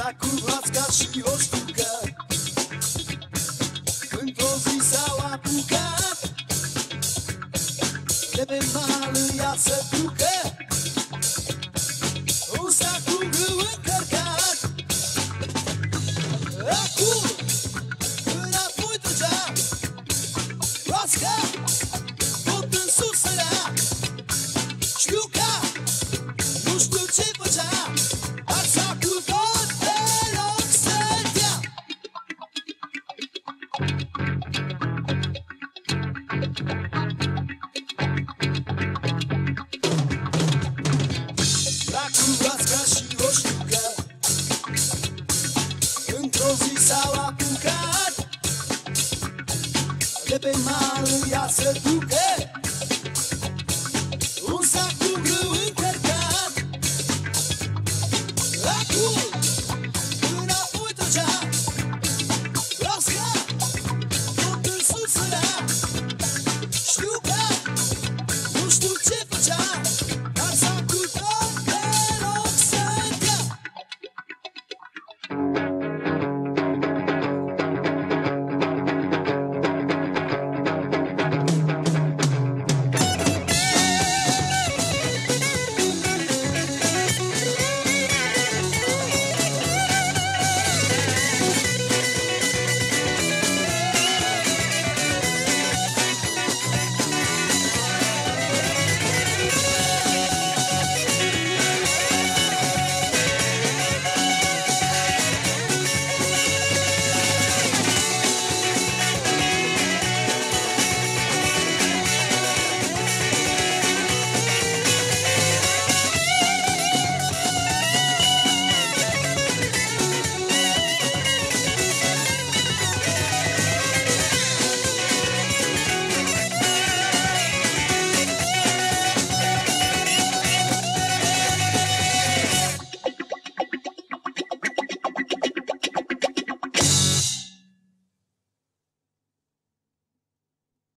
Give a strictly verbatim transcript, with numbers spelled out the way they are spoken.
cu broasca și o ștucă. Într-o zi s-au apucat de pe mal ea să ducă un sac cu grâu încărcat. Acum înapoi trăgea broasca, tot în sus sărea. Știuca nu știu ce făcea, dar sacul tot deloc stătea. Cu broasca și o ștucă, într-o zi s-au apucat de pe mal ea să ducă un sac cu grâu încărcat. Acum